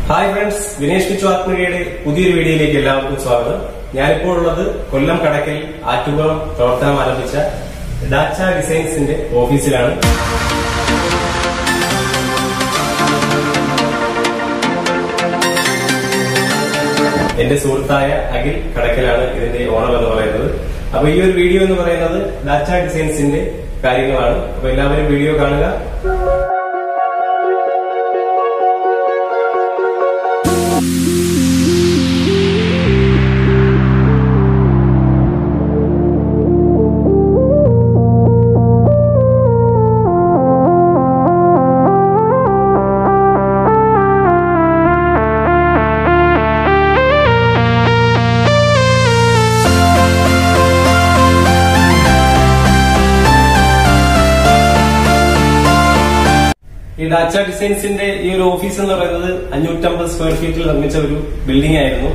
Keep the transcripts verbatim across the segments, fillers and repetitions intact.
Hi friends, Vinesh പിച്ചു ആത്മീയയുടെ പുതിയൊരു വീഡിയോയിലേക്ക് എല്ലാവർക്കും സ്വാഗതം. ഞാനിപ്പോൾ ഉള്ളത് കൊല്ലം കടക്കൽ ആറ്റുപുറം പ്രവർത്തനം ആരംഭിച്ച ഡാച്ച ഡിസൈൻസിന്റെ ഓഫീസിലാണ്. എന്റെ സുഹൃത്തായ അഖിൽ കടക്കലാണ് ഇതിന്റെ ഓണർ എന്ന് പറയുന്നത്. അപ്പൊ ഈ ഒരു വീഡിയോ എന്ന് പറയുന്നത് ഡാച്ച ഡിസൈൻസിന്റെ കാര്യങ്ങളാണ്. അപ്പൊ എല്ലാവരും വീഡിയോ കാണുക. ഈ ഡാച്ച ഡിസൈൻസിന്റെ ഈ ഒരു ഓഫീസ് എന്ന് പറയുന്നത് അഞ്ഞൂറ്റമ്പത് സ്ക്വയർ ഫീറ്റിൽ നിർമ്മിച്ച ഒരു ബിൽഡിംഗ് ആയിരുന്നു.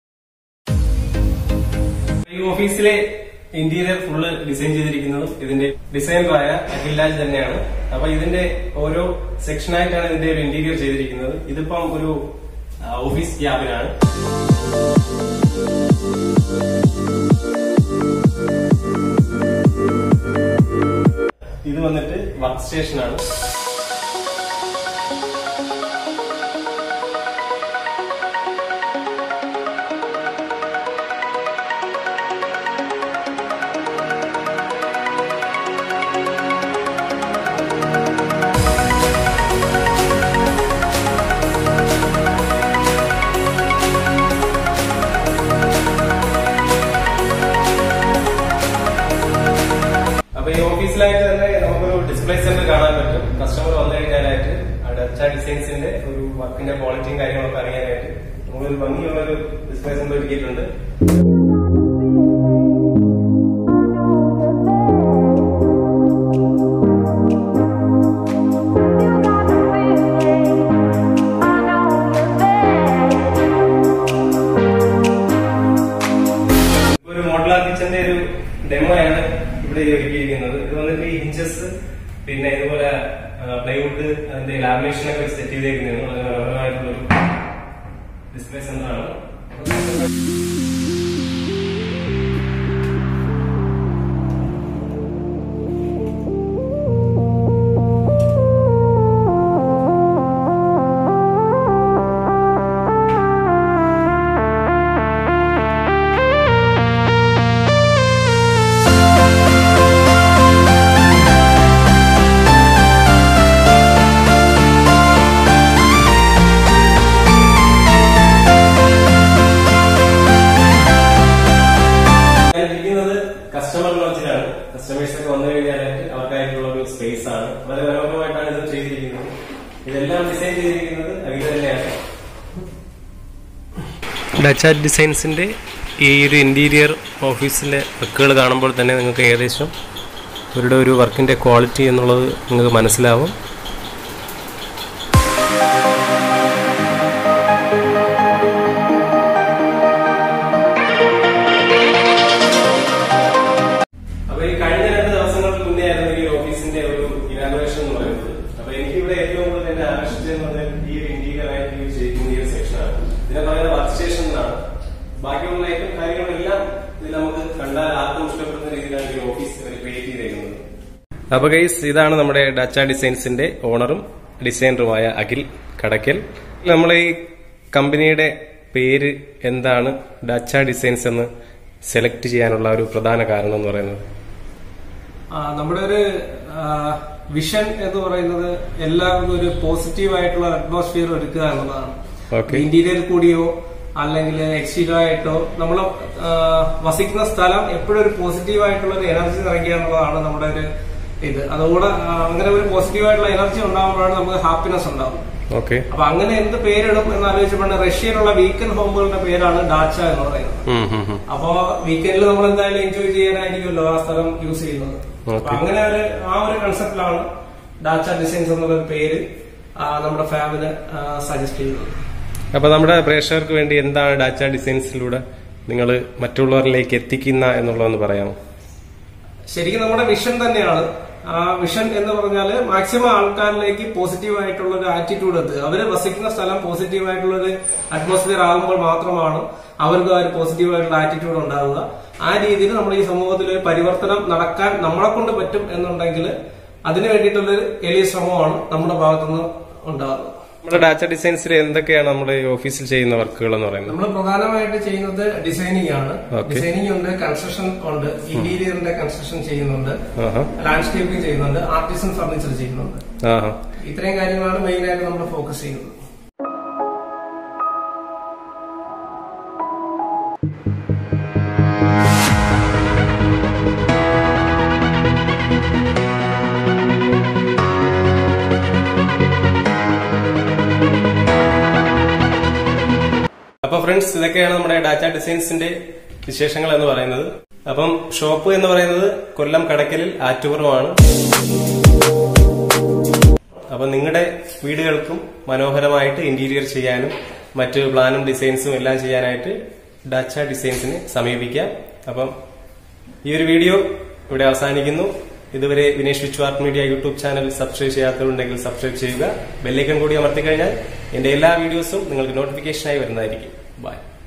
ഈ ഓഫീസിലെ ഇന്റീരിയർ ഫുള്ള് ഡിസൈൻ ചെയ്തിരിക്കുന്നതും ഇതിന്റെ ഡിസൈനറായ അഖിൽ രാജ് തന്നെയാണ്. അപ്പൊ ഇതിന്റെ ഓരോ സെക്ഷനായിട്ടാണ് ഇതിന്റെ ഒരു ഇന്റീരിയർ ചെയ്തിരിക്കുന്നത്. ഇതിപ്പം ഒരു ഓഫീസ് ക്യാബിനാണ്. ഇത് വന്നിട്ട് വർക്ക് സ്റ്റേഷനാണ്. അപ്പൊ ഈ ഓഫീസിലായിട്ട് തന്നെ നമുക്കൊരു ഡിസ്പ്ലേ സെന്റർ കാണാൻ പറ്റും. കസ്റ്റമർ വന്നു കഴിഞ്ഞാലായിട്ട് ഡാച്ച ഡിസൈൻസിന്റെ ഒരു വർക്കിന്റെ ക്വാളിറ്റിയും കാര്യങ്ങളൊക്കെ അറിയാനായിട്ട് നമ്മളൊരു ഭംഗിയുള്ള ഒരു ഡിസ്പ്ലേ സെന്റർ ഒരുക്കിയിട്ടുണ്ട്. ഒരു മോഡുലാർ കിച്ചന്റെ ഒരു ഡെമോയാണ് ഇവിടെ ഒരുക്കിയിരിക്കുന്നത്. ഇത് വന്നിട്ട് ഈ ഹിഞ്ചസ് പിന്നെ ഇതുപോലെ പ്ലൈവുഡ് അതിന്റെ ലാമിനേഷൻ ഒക്കെ സെറ്റ് ചെയ്തേക്കുന്നതാണ്. വളരെ മനോഹരമായിട്ടുള്ളൊരു ഡിസ്പ്ലേ സെന്ററാണ്. കസ്റ്റമർ ലോഞ്ചിലാണ്. കസ്റ്റമേഴ്സ് ഒക്കെ വന്നു കഴിഞ്ഞാലായിട്ട് അവർക്കായിട്ടുള്ള ഒരു സ്പേസ് ആണ്. വളരെ മനോഹരമായിട്ടാണ് ഇത് ചെയ്തിരിക്കുന്നത്. ഇതെല്ലാം ഡിസൈൻ ചെയ്തിരിക്കുന്നത് അഖിൽ തന്നെയാണ്. ഡാച്ച ഡിസൈൻസിന്റെ ഈ ഒരു ഇന്റീരിയർ ഓഫീസിലെ വർക്കുകൾ കാണുമ്പോൾ തന്നെ നിങ്ങൾക്ക് ഏകദേശം ഇവരുടെ ഒരു വർക്കിന്റെ ക്വാളിറ്റി എന്നുള്ളത് നിങ്ങൾക്ക് മനസ്സിലാവും. കഴിഞ്ഞ രണ്ട് ദിവസങ്ങൾക്ക് മുന്നേ ആയിരുന്നു ഈ ഓഫീസിന്റെ ഒരു ഇനാഗുറേഷൻ എന്ന് പറയുന്നത്. അപ്പൊ എനിക്ക് ഇവിടെ ഏറ്റവും കൂടുതൽ എന്നെ ആകർഷിച്ചതെന്ന് പറഞ്ഞാൽ ഈ ഒരു ഇന്റീരിയർ ആയിട്ട് യൂസ് ചെയ്യുന്ന ഈ ഒരു സെക്ഷനാണ്. ഇതിനെ പറയുന്നത് വർക്ക് സ്റ്റേഷൻ എന്നാണ്. ബാക്കിയുള്ള ഏറ്റവും കാര്യങ്ങളെല്ലാം ഇത് നമുക്ക് കണ്ടാൽ ആർക്കും ഇഷ്ടപ്പെടുന്ന രീതിയിലാണ് ഈ ഓഫീസ് ക്രിയേറ്റ് ചെയ്തേക്കുന്നത്. അപ്പൊ ഗൈസ്, ഇതാണ് നമ്മുടെ ഡാച്ച ഡിസൈൻസിന്റെ ഓണറും ഡിസൈനറുമായ അഖിൽ കടക്കൽ. നമ്മളെ ഈ കമ്പനിയുടെ പേര് എന്താണ് ഡാച്ച ഡിസൈൻസ് എന്ന് സെലക്ട് ചെയ്യാനുള്ള ഒരു പ്രധാന കാരണം എന്ന് പറയുന്നത്? നമ്മുടെ ഒരു വിഷൻ എന്ന് പറയുന്നത് എല്ലാവർക്കും ഒരു പോസിറ്റീവ് ആയിട്ടുള്ള അറ്റ്മോസ്ഫിയർ ഒരുക്കുക എന്നുള്ളതാണ്. ഇന്റീരിയർ കൂടിയോ അല്ലെങ്കിൽ എക്സ്റ്റീരിയർ ആയിട്ടോ നമ്മൾ വസിക്കുന്ന സ്ഥലം എപ്പോഴും ഒരു പോസിറ്റീവ് ആയിട്ടുള്ള ഒരു എനർജി നിറയ്ക്കുക എന്നുള്ളതാണ് നമ്മുടെ ഒരു ഇത്. അതുകൂടെ അങ്ങനെ ഒരു പോസിറ്റീവ് ആയിട്ടുള്ള എനർജി ഉണ്ടാകുമ്പോഴാണ് നമുക്ക് ഹാപ്പിനെസ് ഉണ്ടാവും. അപ്പൊ അങ്ങനെ എന്ത് പേരിടും എന്ന് ആലോചിച്ചപ്പോൾ റഷ്യയിലുള്ള വീക്കെൻഡ് ഹോമുകളുടെ പേരാണ് ഡാച്ച എന്ന് പറയുന്നത്. അപ്പോ വീക്കെൻഡിൽ നമ്മൾ എന്തായാലും എൻജോയ് ചെയ്യാനായിരിക്കുമല്ലോ ആ സ്ഥലം യൂസ് ചെയ്യുന്നത്. അപ്പൊ അങ്ങനെ ഒരു ആ ഒരു കൺസെപ്റ്റിലാണ് ഡാച്ച ഡിസൈൻസ് എന്നുള്ള പേര് നമ്മുടെ ഫാമിന് സജസ്റ്റ് ചെയ്യുന്നത്. അപ്പൊ നമ്മുടെ പ്രേക്ഷകർക്ക് വേണ്ടി എന്താണ് ഡാച്ച ഡിസൈൻസിലൂടെ നിങ്ങൾ മറ്റുള്ളവരിലേക്ക് എത്തിക്കുന്ന എന്നുള്ളതെന്ന് പറയാമോ? ശരിക്കും നമ്മുടെ വിഷൻ തന്നെയാണ് ആ വിഷൻ എന്ന് പറഞ്ഞാൽ മാക്സിമം ആൾക്കാരിലേക്ക് പോസിറ്റീവ് ആയിട്ടുള്ള ഒരു ആറ്റിറ്റ്യൂഡ് എത്തുക. അവര് വസിക്കുന്ന സ്ഥലം പോസിറ്റീവ് ആയിട്ടുള്ള ഒരു അറ്റ്മോസ്ഫിയർ ആകുമ്പോൾ മാത്രമാണ് അവർക്ക് ആ ഒരു പോസിറ്റീവ് ആയിട്ടുള്ള ആറ്റിറ്റ്യൂഡ് ഉണ്ടാവുക. ആ രീതിയിൽ നമ്മുടെ ഈ സമൂഹത്തിൽ ഒരു പരിവർത്തനം നടക്കാൻ നമ്മളെ കൊണ്ട് പറ്റും എന്നുണ്ടെങ്കിൽ അതിനു വേണ്ടിയിട്ടുള്ളൊരു എളിയ ശ്രമമാണ് നമ്മുടെ ഭാഗത്തുനിന്ന് ഉണ്ടാകുന്നത്. നമ്മുടെ ഡാറ്റ ഡിസൈൻസിൽ എന്തൊക്കെയാണ് നമ്മുടെ ഓഫീസിൽ ചെയ്യുന്ന വർക്കുകൾ എന്ന് പറയുന്നത്? നമ്മൾ പ്രധാനമായിട്ട് ചെയ്യുന്നത് ഡിസൈനിങ് ആണ്. ഡിസൈനിങ് ഉണ്ട്, കൺസ്ട്രക്ഷൻ ഉണ്ട്, ഇന്റീരിയറിന്റെ കൺസ്ട്രക്ഷൻ ചെയ്യുന്നുണ്ട്, ലാൻഡ്സ്കേപ്പിംഗ് ചെയ്യുന്നുണ്ട്, ആർട്ടിസൺ ഫർണിച്ചർ ചെയ്യുന്നുണ്ട്. ഇത്രയും കാര്യങ്ങളാണ് മെയിൻ ആയിട്ട് നമ്മൾ ഫോക്കസ് ചെയ്യുന്നത്. അപ്പൊ ഫ്രണ്ട്സ്, ഇതൊക്കെയാണ് നമ്മുടെ ഡാറ്റ ഡിസൈൻസിന്റെ വിശേഷങ്ങൾ എന്ന് പറയുന്നത്. അപ്പം ഷോപ്പ് എന്ന് പറയുന്നത് കൊല്ലം കടക്കലിൽ ആറ്റുപുറമാണ്. അപ്പൊ നിങ്ങളുടെ വീടുകൾക്കും മനോഹരമായിട്ട് ഇന്റീരിയർ ചെയ്യാനും മറ്റ് പ്ലാനും ഡിസൈൻസും എല്ലാം ചെയ്യാനായിട്ട് ഡാറ്റ ഡിസൈൻസിനെ സമീപിക്കാം. അപ്പം ഈ ഒരു വീഡിയോ ഇവിടെ അവസാനിക്കുന്നു. ഇതുവരെ വിനേഷ് വിശ്വാർട്ട് മീഡിയ യൂട്യൂബ് ചാനൽ സബ്സ്ക്രൈബ് ചെയ്യാത്തവരുണ്ടെങ്കിൽ സബ്സ്ക്രൈബ് ചെയ്യുക. ബെല്ലൈക്കൺ കൂടി അമർത്തിക്കഴിഞ്ഞാൽ എന്റെ എല്ലാ വീഡിയോസും നിങ്ങൾക്ക് നോട്ടിഫിക്കേഷനായി വരുന്നതായിരിക്കും. ബൈ.